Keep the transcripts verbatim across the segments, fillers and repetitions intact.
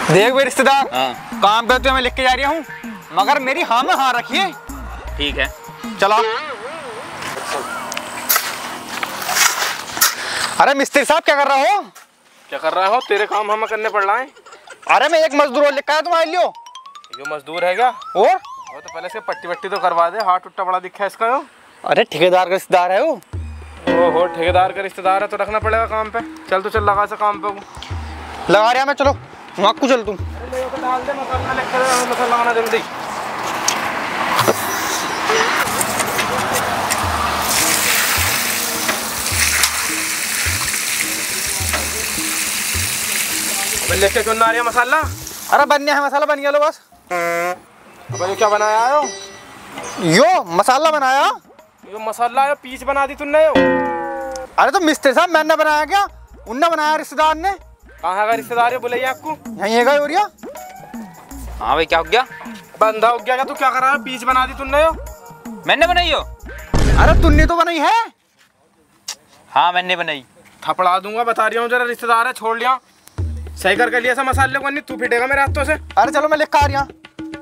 देख मेरे रिश्तेदार, हाँ। काम करते हुए मैं लिख के जा रही हूँ, मगर मेरी हाँ में हाँ रखिए। ठीक है, चलो। अरे मिस्त्री साहब क्या कर रहे हो? क्या कर रहा हो? तेरे काम हमें करने पड़ रहा है। अरे मैं एक मजदूर और लिखा है तुम्हारे लिए। ये मजदूर है क्या? और वो तो पहले से पट्टी वट्टी तो करवा दे, हाथ टूटा बड़ा दिखा है इसका। यो अरे ठेकेदार का रिश्तेदार है वो। ओहो, ठेकेदार का रिश्तेदार है तो रखना पड़ेगा काम पे। चल तो चल, लगा से काम पे वो लगा रहा मैं। चलो वहाँ को चल तुम। अरे तो डाल दे मसाला, लिख कर मसाला लगाना जल्दी। लेके क्यों ना आ रही है मसाला? अरे बन गया है मसाला, बन गया लो बस। अब ये क्या बनाया हो? यो मसाला बनाया। ये मसाला है, पीच बना दी तुमने। यो अरे तो मिस्त्री साहब मैंने बनाया क्या? उनने बनाया, रिश्तेदार ने। कहाँ का रिश्तेदार है? बोले आपको यही है यूरिया। हाँ भाई क्या हो गया? बंधा हो गया क्या? तू क्या कर रहा है? पीच बना दी तुमने। यो मैंने बनाई हो? अरे तुमने तो बनाई है। हाँ मैंने बनाई। थपड़ा दूंगा, बता रही हूँ। जरा रिश्तेदार है, छोड़ लिया। सही करके लिया सा मसाले को, नहीं तू पिटेगा मेरे हाथों से। अरे चलो मैं लिख कर आ रही हूँ।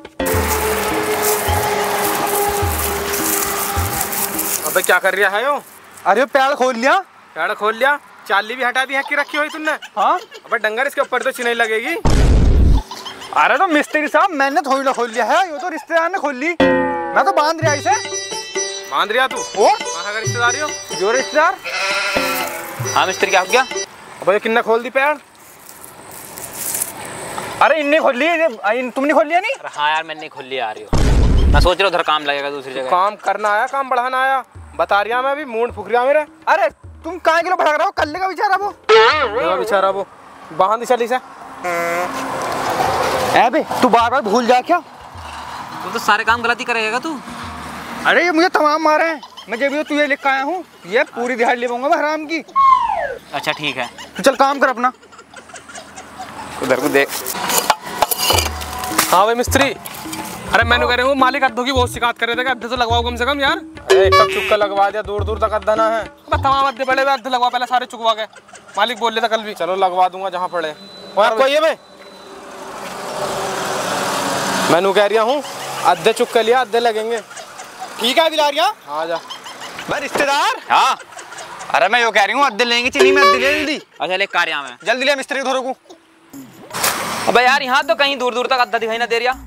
अबे क्या कर रहा है यो? अरे पेड़ खोल लिया। पेड़ खोल लिया? चाली भी हटा दी है कि रखी हुई तुमने? हाँ। अबे डंगर, इसके ऊपर तो चिन्ह लगेगी। अरे तो मिस्त्री साहब मैंने थोड़ी ना खोल लिया है, ये तो रिश्तेदार ने खोल ली। मैं तो बांध रहा इसे। बांध रिया तू? और कहाँ का रिश्तेदार हो? जो रिश्तेदार। हाँ मिस्त्री क्या हो गया? अबे ये किन्ने खोल दी पेड़? अरे इनने खोल ली, इन, तुमने खोल लिया नहीं? अरे हाँ यार, मैंने खोल लिया आ रही हो। मैं सोच रहा हूँ उधर काम लगेगा दूसरी जगह। काम करना आया, काम बढ़ाना आया? बता रिया मैं अभी, मूड फूक रिया मेरे। अरे तुम कहाँ किलो भड़क रहे हो? कल का बेचारा वो। वो बेचारा वो बांध चली से। बे तू बार बार भूल जा क्या? तू तो सारे काम गलती करेगा तू। अरे ये मुझे तमाम मारे हैं। मैं जब भी तुझे लिख आया हूँ, ये पूरी दिहाड़ी ले पाऊंगा मैं हराम की। अच्छा ठीक है, तो चल काम कर अपना। उधर को देख। हाँ भाई मिस्त्री। अरे मैंने कह रहा हूँ, मालिक अद्धों की बहुत शिकायत कर रहे थे कि अद्धे तो लगवाओ कम से कम यार। एक तक चुक्का लगवा दिया, दूर दूर तक अद्धा ना है। तमाम अद्धे पड़े हुए, अद्धे लगवा, पहले सारे चुकवा गए। मालिक बोल रहा था कल भी। चलो लगवा दूंगा जहाँ पड़े। कोई है मैं मैनू कह रहा हूँ, अद्धे चुक्के लिया, अद्धे लगेंगे। ठीक है बिलारिया। हाँ जा। मैं रिश्तेदार। हाँ। अरे मैं यो कह रही हूँ, अद्धे लेंगे चीनी में, अद्धे ले जल्दी। अच्छा ले कार्य में जल्दी ले मिस्त्री धोरो को। अबे यार यहाँ तो कहीं दूर दूर तक अद्धा दिखाई ना दे रहा।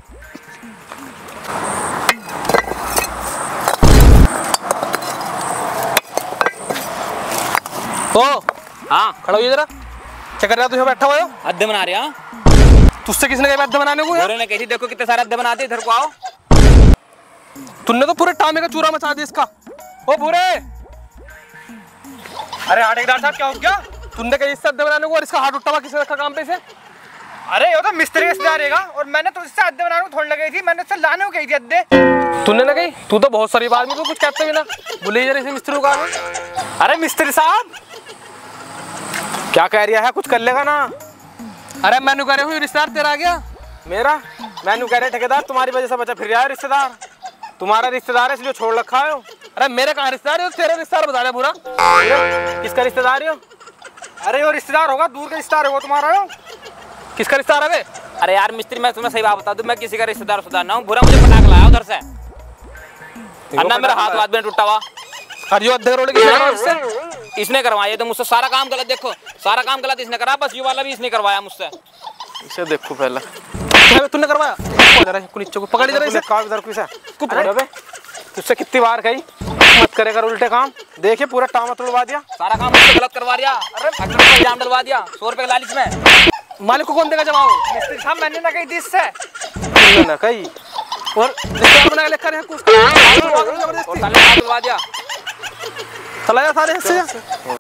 ओ हाँ खड़ा हो जरा। क्या कर रहा तू? बैठा हुआ हो? अद्धे बना रहे। हाँ तुझसे किसने कहा अद्धे बनाने को? गोरे ने कही देखो कितने सारे अद्धे बनाते, इधर को आओ। तुमने तो पूरे टामे का चूरा मचा दिया इसका। ओ पूरे। अरे आठेदार साहब क्या हो गया? तुमने कही इससे अद्धे बनाने को, और इसका हाथ उठा हुआ किसने रखा काम पे से? अरे ये तो मिस्त्री रिश्तेदार रहेगा, और मैंने तो इससे अद्धे बनाने को थोड़ी लगाई थी, मैंने उससे लाने को कही थी अद्धे। तूने ना कही? तू तो बहुत सारी बात में तो कुछ कहते भी ना। बोले जरा इसे मिस्त्री को कहा। अरे मिस्त्री साहब क्या कह रहा है? कुछ कर लेगा ना। अरे मैंने कह रहा हूँ रिश्तेदार तेरा आ गया। मेरा? मैंने कह रहे ठेकेदार तुम्हारी वजह से बचा फिर रहा है रिश्तेदार। तुम्हारा रिश्तेदार है इसलिए छोड़ रखा है। अरे मेरे कहाँ रिश्तेदार है? तेरा रिश्तेदार बता दे पूरा। किसका रिश्तेदार है? अरे वो रिश्तेदार होगा, दूर का रिश्तेदार होगा तुम्हारा। हो किसका रिश्तेदार है? अरे यार मिस्त्री, मैं तुम्हें सही बात बता दूं, मैं किसी का रिश्तेदार सुधार ना हूँ। बुरा मुझे पटाख लाया उधर से, अन्ना मेरा हाथ वाथ में टूटा हुआ। अरे अद्धे रोड की इसने करवाया तो मुझसे सारा काम गलत। देखो सारा काम गलत इसने करा, बस ये वाला भी इसने करवाया मुझसे। इसे देखो पहले तूने करवाया। नीचे को पकड़ जरा इसे। तुझसे कितनी बार कही मत करेगा उल्टे काम। देखिए पूरा टामा तोड़वा दिया, सारा काम मुझसे गलत करवा दिया। अरे इल्जाम डलवा दिया सौ रुपए के लालच में। मालिक को कौन देगा जवाब? मिस्त्री साहब मैंने ना कही थी इससे। ना कही और बना लेकर जबरदस्ती डलवा दिया। चला जा सारे हिस्से।